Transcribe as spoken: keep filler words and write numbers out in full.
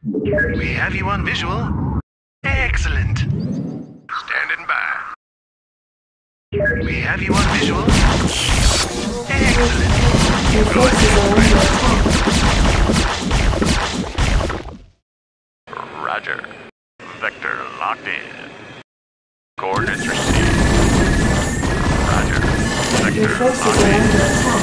We have you on visual. Excellent. Standing by. We have you on visual. Excellent. Your forces are under attack. Roger. Vector locked in. Coordinates received. Roger. Your Vector forces locked are in. under attack.